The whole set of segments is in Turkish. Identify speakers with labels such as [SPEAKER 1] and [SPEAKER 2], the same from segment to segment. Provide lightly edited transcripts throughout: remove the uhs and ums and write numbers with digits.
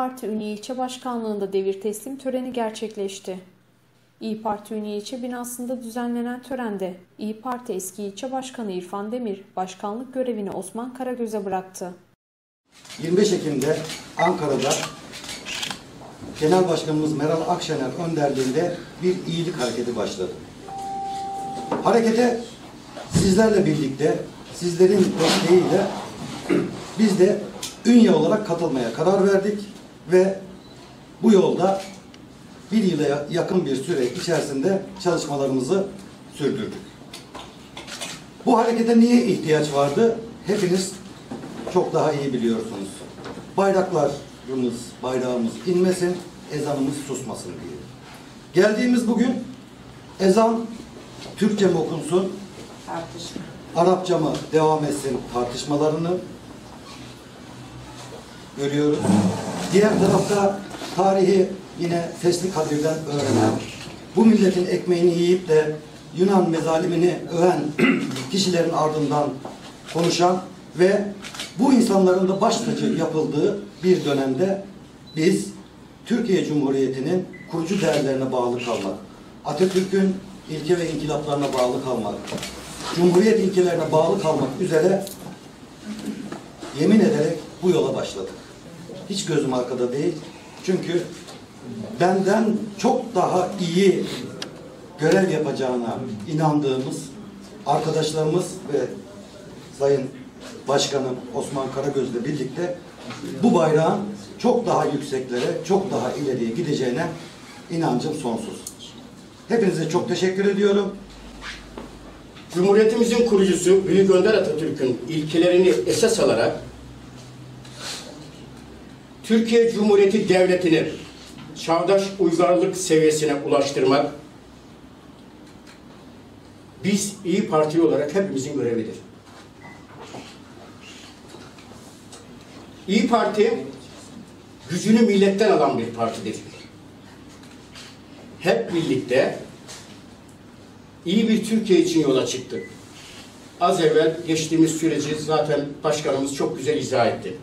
[SPEAKER 1] Parti Ünye İlçe Başkanlığı'nda devir teslim töreni gerçekleşti. İYİ Parti Ünye İlçe binasında düzenlenen törende İYİ Parti eski ilçe başkanı İrfan Demir, başkanlık görevini Osman Karagöz'e bıraktı.
[SPEAKER 2] 25 Ekim'de Ankara'da Genel Başkanımız Meral Akşener önderliğinde bir iyilik hareketi başladı. Harekete sizlerle birlikte, sizlerin desteğiyle biz de Ünye olarak katılmaya karar verdik ve bu yolda bir yıla yakın bir süre içerisinde çalışmalarımızı sürdürdük. Bu harekete niye ihtiyaç vardı? Hepiniz çok daha iyi biliyorsunuz. Bayrağımız inmesin, ezanımız susmasın diye. Geldiğimiz bugün ezan Türkçe mi okunsun, Arapça mı devam etsin tartışmalarını görüyoruz. Diğer tarafta tarihi yine Fesli Kadir'den öğrenen, bu milletin ekmeğini yiyip de Yunan mezalimini öven kişilerin ardından konuşan ve bu insanların da baş tacı yapıldığı bir dönemde biz Türkiye Cumhuriyeti'nin kurucu değerlerine bağlı kalmak, Atatürk'ün ilke ve inkılaplarına bağlı kalmak, Cumhuriyet ilkelerine bağlı kalmak üzere yemin ederek bu yola başladık. Hiç gözüm arkada değil. Çünkü benden çok daha iyi görev yapacağına inandığımız arkadaşlarımız ve Sayın Başkanım Osman Karagöz'le birlikte bu bayrağın çok daha yükseklere, çok daha ileriye gideceğine inancım sonsuz. Hepinize çok teşekkür ediyorum.
[SPEAKER 3] Cumhuriyetimizin kurucusu Büyük Önder Atatürk'ün ilkelerini esas alarak Türkiye Cumhuriyeti Devleti'ni çağdaş uygarlık seviyesine ulaştırmak biz İYİ Partili olarak hepimizin görevidir. İYİ Parti gücünü milletten alan bir partidir. Hep birlikte iyi bir Türkiye için yola çıktık. Az evvel geçtiğimiz süreci zaten başkanımız çok güzel izah etti.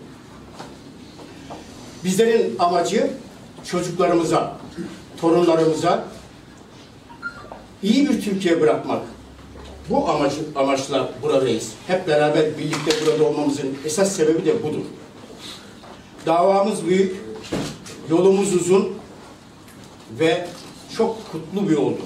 [SPEAKER 3] Bizlerin amacı çocuklarımıza, torunlarımıza iyi bir Türkiye bırakmak. Bu amaçla buradayız. Hep beraber birlikte burada olmamızın esas sebebi de budur. Davamız büyük, yolumuz uzun ve çok kutlu bir yoldur.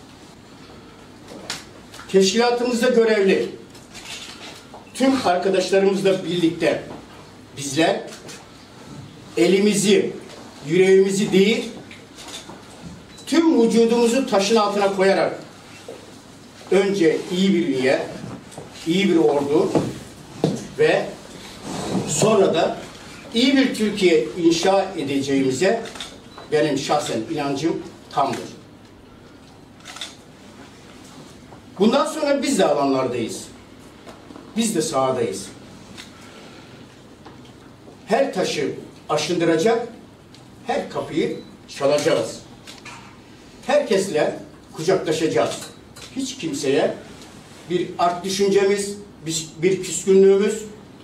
[SPEAKER 3] Teşkilatımızda görevli tüm arkadaşlarımızla birlikte bizler elimizi, yüreğimizi değil, tüm vücudumuzu taşın altına koyarak önce iyi bir üye, iyi bir ordu ve sonra da iyi bir Türkiye inşa edeceğimize benim şahsen inancım tamdır. Bundan sonra biz de alanlardayız. Biz de sahadayız. Her taşı aşındıracak, her kapıyı çalacağız. Herkesle kucaklaşacağız. Hiç kimseye bir art düşüncemiz, bir küskünlüğümüz,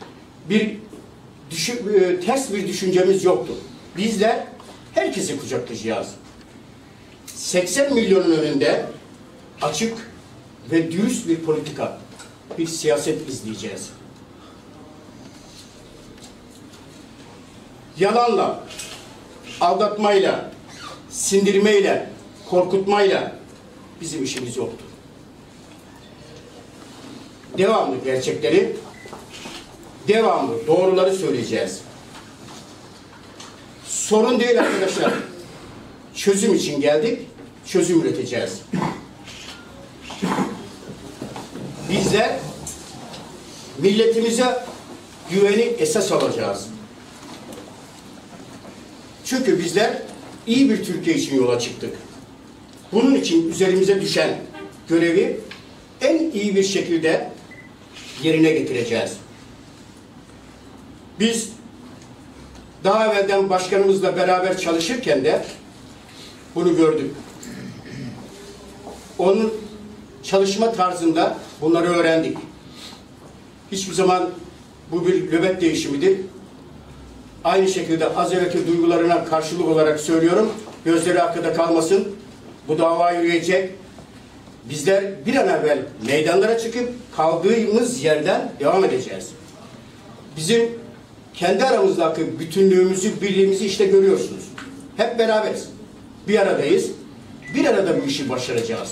[SPEAKER 3] ters bir düşüncemiz yoktur. Bizler herkesi kucaklayacağız. 80 milyonun önünde açık ve dürüst bir politika, bir siyaset izleyeceğiz. Yalanla, aldatmayla, sindirmeyle, korkutmayla bizim işimiz yoktur. Devamlı gerçekleri, devamlı doğruları söyleyeceğiz. Sorun değil arkadaşlar. Çözüm için geldik, çözüm üreteceğiz. Bizler milletimize güveni esas alacağız. Çünkü bizler iyi bir Türkiye için yola çıktık. Bunun için üzerimize düşen görevi en iyi bir şekilde yerine getireceğiz. Biz daha evvelden başkanımızla beraber çalışırken de bunu gördük. Onun çalışma tarzında bunları öğrendik. Hiçbir zaman bu bir nöbet değişimidir. aynı şekilde az evvelki duygularına karşılık olarak söylüyorum. Gözleri arkada kalmasın. Bu dava yürüyecek. Bizler bir an evvel meydanlara çıkıp kaldığımız yerden devam edeceğiz. Bizim kendi aramızdaki bütünlüğümüzü, birliğimizi işte görüyorsunuz. Hep beraberiz. Bir aradayız. Bir arada bu işi başaracağız.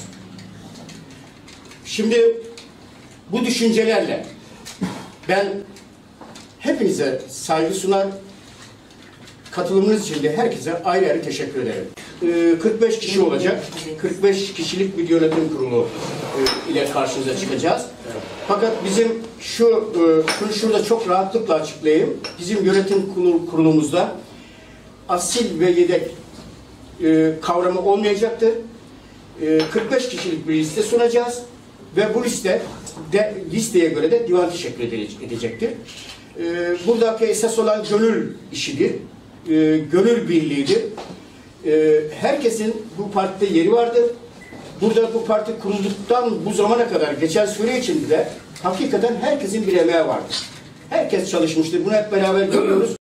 [SPEAKER 3] Şimdi bu düşüncelerle ben hepinize saygı sunar, katılımınız için de herkese ayrı ayrı teşekkür ederim. 45 kişi olacak. 45 kişilik bir yönetim kurulu ile karşınıza çıkacağız. Fakat bizim şunu şurada çok rahatlıkla açıklayayım. Bizim yönetim kurulumuzda asil ve yedek kavramı olmayacaktır. 45 kişilik bir liste sunacağız ve bu listeye göre de divan teşekkür edecektir. Buradaki esas olan gönül işidir. Gönül birliğidir. Herkesin bu partide yeri vardır. Burada bu parti kurulduktan bu zamana kadar geçen süre içinde hakikaten herkesin bir emeği vardır. Herkes çalışmıştır. Bunu hep beraber görüyoruz.